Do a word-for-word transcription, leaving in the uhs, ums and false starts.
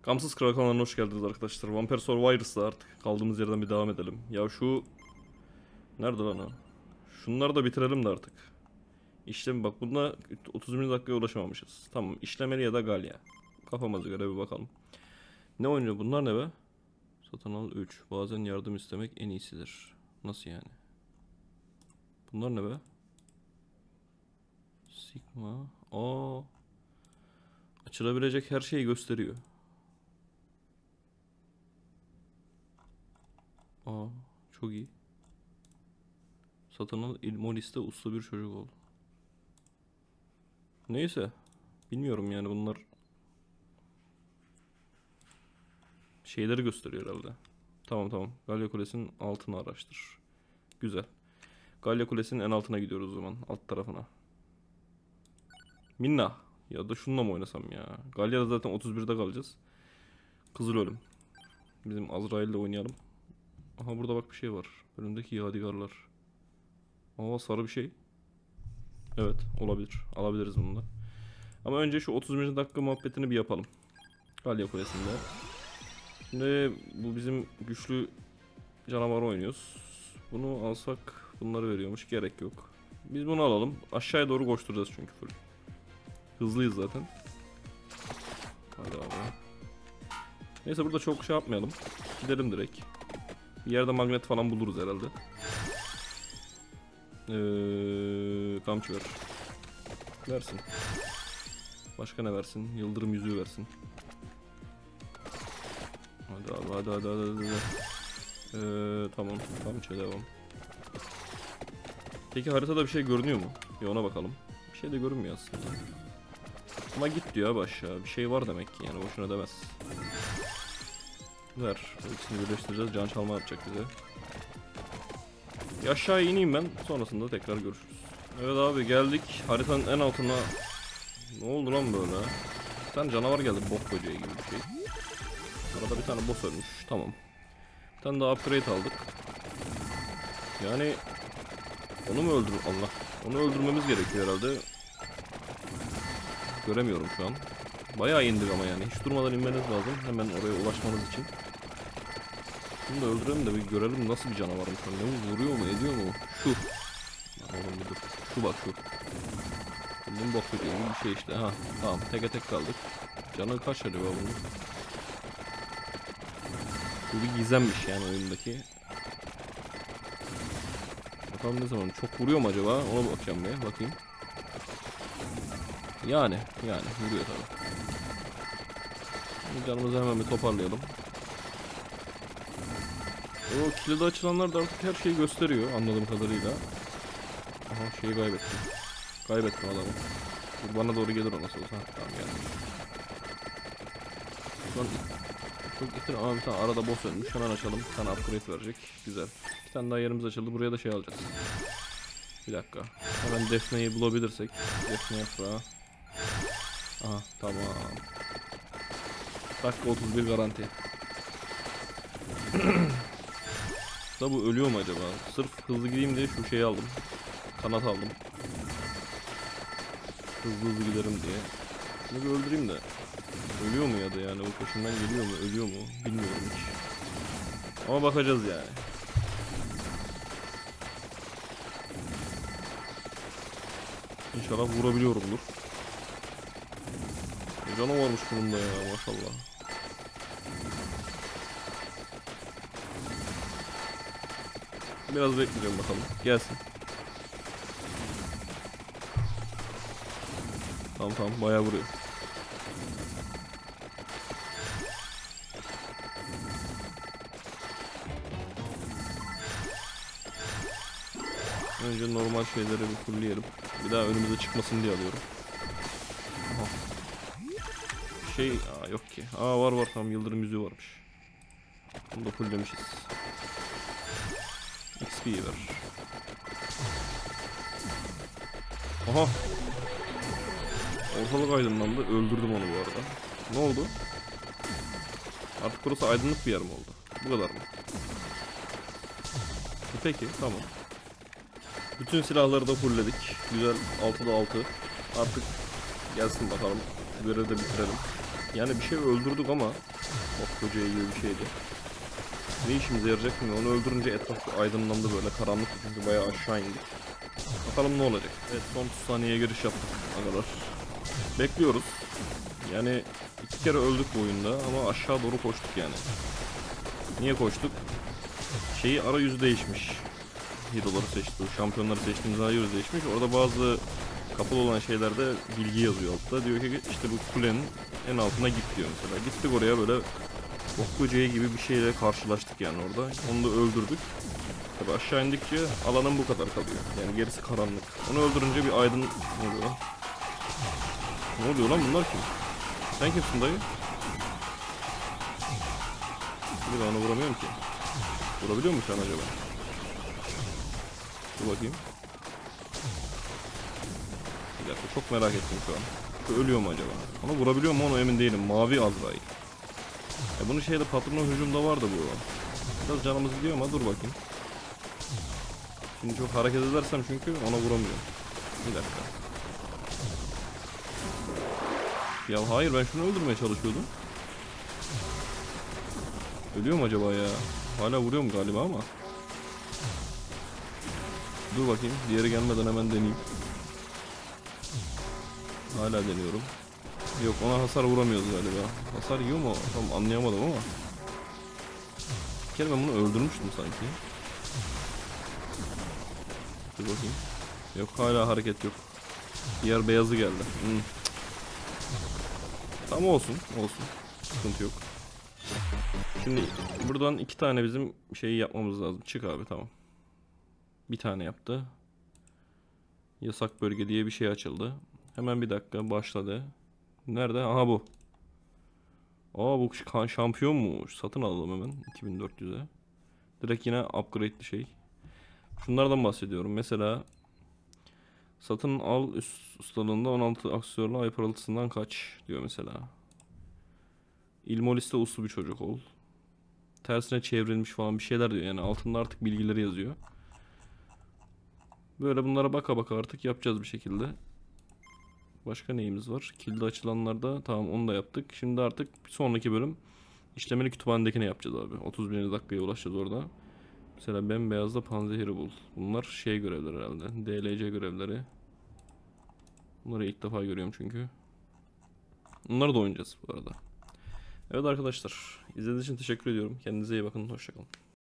Gamsız Kral kanalına hoş geldiniz arkadaşlar. Vampire Survivors'da artık kaldığımız yerden bir devam edelim. Ya şu... Nerede lan o? Şunları da bitirelim de artık. İşlem bak, bunda otuz bir dakikaya ulaşamamışız. Tamam, işlemeli ya da Galya. Kafamıza göre bir bakalım. Ne oynuyor bunlar, ne be? Satın al üç. Bazen yardım istemek en iyisidir. Nasıl yani? Bunlar ne be? Sigma. Aa. Açılabilecek her şeyi gösteriyor. Aa, çok iyi. Satın al ilmoliste usta bir çocuk oldu. Neyse. Bilmiyorum yani, bunlar şeyleri gösteriyor herhalde. Tamam tamam. Galya Kulesi'nin altını araştır. Güzel. Galya Kulesi'nin en altına gidiyoruz o zaman. Alt tarafına. Minna. Ya da şununla mı oynasam ya? Galya'da zaten otuz birde kalacağız. Kızıl Ölüm. Bizim Azrail'le oynayalım. Aha, burada bak bir şey var. Önümdeki yadigarlar. Aa, sarı bir şey. Evet, olabilir. Alabiliriz bunu da. Ama önce şu otuz birinci dakika muhabbetini bir yapalım. Galya Kulesi'nde. Şimdi bu bizim güçlü canavar oynuyoruz. Bunu alsak bunları veriyormuş. Gerek yok. Biz bunu alalım. Aşağıya doğru koşturacağız çünkü full. Hızlıyız zaten. Hadi abi. Neyse, burada çok şey yapmayalım. Gidelim direkt. Bir yerde magnet falan buluruz herhalde. Ee, kamçı ver. Versin. Başka ne versin? Yıldırım yüzüğü versin. Hadi abi, hadi hadi hadi hadi. Ee, tamam, kamçı devam. Peki haritada bir şey görünüyor mu? Bir ona bakalım. Bir şey de görünmüyor aslında. Ama git diyor abi aşağı. Bir şey var demek ki, yani boşuna demez. Ver. Bu ikisini birleştireceğiz. Can çalma yapacak bize. Bir aşağı ineyim ben. Sonrasında tekrar görüşürüz. Evet abi, geldik. Haritanın en altına. Ne oldu lan böyle? Bir tane canavar geldi. Bok böceği gibi bir şey. Arada bir tane boss ölmüş. Tamam. Bir tane daha upgrade aldık. Yani onu mu öldür Allah? Onu öldürmemiz gerekiyor herhalde. Göremiyorum şu an. Bayağı indik ama yani. Hiç durmadan inmeniz lazım. Hemen oraya ulaşmanız için. Bunu da öldürelim de bir görelim nasıl bir canavarmış. Ne vuruyor mu, ediyor mu? Şu. Oğlum bir dur. Şu bak, şu. Bunun bok böceği gibi bir şey işte. Ha, tamam. Teke tek kaldık. Canı kaç acaba bunun? Bu bir gizemmiş yani oyundaki. Bakalım ne zaman. Çok vuruyor mu acaba? Ona bakacağım bir. Bakayım. Yani. Yani. Vuruyor tabii. Canımızı hemen bir toparlayalım. O kilide açılanlar da artık her şeyi gösteriyor anladığım kadarıyla. Aha, şeyi kaybettim. Kaybettim adamı. Dur, bana doğru gelir o nasıl olsa. Tamam, gelmiş. Şu an çok getir ama bir tane arada boss ölmüş. Hemen açalım. Bir tane upgrade verecek. Güzel. Bir tane daha yerimiz açıldı. Buraya da şey alacağız. Bir dakika. Hemen Defne'yi bulabilirsek. Defne yaprağı. Aha, tamam. Dakika otuz bir garanti. Da bu ölüyor mu acaba? Sırf hızlı gideyim diye şu şeyi aldım. Kanat aldım. Hızlı hızlı giderim diye. Bunu bir öldüreyim de. Ölüyor mu ya da yani o peşinden geliyor mu, ölüyor mu bilmiyorum hiç. Ama bakacağız yani. İnşallah vurabiliyorumdur. E, canı varmış bunun da ya, maşallah. Biraz bekleyeceğim bakalım. Gelsin. Tamam tamam, bayağı vuruyor. Önce normal şeyleri bir fullleyelim. Bir daha önümüze çıkmasın diye alıyorum. Aha. Şey, aa, yok ki. Aa, var var, tamam, yıldırım yüzüğü varmış. Bunu da fulllemişiz. X P'yi ver. Aha. Ortalık aydınlandı. Öldürdüm onu bu arada. Ne oldu? Artık burası aydınlık bir yer mi oldu? Bu kadar mı? Peki, tamam. Bütün silahları da fullledik. Güzel, altıda altı. Artık gelsin bakalım. Görevi de bitirelim. Yani bir şey öldürdük ama ok böceği gibi bir şeydi. Ne işimize yarayacak mı? Onu öldürünce etraf aydınlandı, böyle karanlık çünkü bayağı aşağı indik. Bakalım ne olacak. Evet, son otuz saniyeye giriş yaptık arkadaşlar. Bekliyoruz. Yani iki kere öldük bu oyunda ama aşağı doğru koştuk yani. Niye koştuk? Şeyi arayüzü değişmiş. Hero'ları seçti, şampiyonları seçtiğimiz arayüzü değişmiş. Orada bazı kapalı olan şeylerde bilgi yazıyor altta. Diyor ki işte bu kulenin en altına git diyor mesela. Gittik oraya, böyle ok böceği gibi bir şeyle karşılaştık yani orada. Onu da öldürdük. Tabi aşağı indikçe alanın bu kadar kalıyor. Yani gerisi karanlık. Onu öldürünce bir aydın... Ne oluyor lan? Ne oluyor lan, bunlar kim? Sen kimsin dayı? Bir de onu vuramıyorum ki. Vurabiliyor mu sen acaba? Dur bakayım. Bir dakika, çok merak ettim şu an. Şu ölüyor mu acaba? Ona vurabiliyor mu onu emin değilim. Mavi Azrail. E bunun şeyde patronun hücumda vardı bu. Biraz canımız gidiyor ama dur bakayım. Şimdi çok hareket edersem çünkü ona vuramıyorum. Bir dakika. Ya hayır, ben şunu öldürmeye çalışıyordum. Ölüyor mu acaba ya? Hala vuruyorum galiba ama. Dur bakayım, diğeri gelmeden hemen deneyeyim. Hala deniyorum. Yok, ona hasar vuramıyoruz galiba. Hasar yiyor mu? Tam anlayamadım ama. Bir kere ben bunu öldürmüştüm sanki. Dur bakayım. Yok, hala hareket yok. Diğer beyazı geldi. Hmm. Tamam, olsun olsun. Sıkıntı yok. Şimdi buradan iki tane bizim şeyi yapmamız lazım. Çık abi, tamam. Bir tane yaptı. Yasak bölge diye bir şey açıldı. Hemen bir dakika, başladı. Nerede? Aha bu. Aa, bu şampiyonmuş. Satın alalım hemen iki bin dört yüze. Direkt yine upgrade'li şey. Şunlardan bahsediyorum. Mesela satın al üst ustalığında on altı aksiyonlu ay parıltısından kaç diyor mesela. İlmolis'te uslu bir çocuk ol. Tersine çevrilmiş falan bir şeyler diyor. Yani altında artık bilgileri yazıyor. Böyle bunlara baka baka artık yapacağız bir şekilde. Başka neyimiz var? Kilidi açılanlarda tamam, onu da yaptık. Şimdi artık bir sonraki bölüm işlemeli kütüphanedekine yapacağız abi. otuz birinci dakikaya ulaşacağız orada. Mesela bembeyazda panzehiri bul. Bunlar şey görevler herhalde. D L C görevleri. Bunları ilk defa görüyorum çünkü. Bunları da oynayacağız bu arada. Evet arkadaşlar, izlediğiniz için teşekkür ediyorum. Kendinize iyi bakın. Hoşça kalın.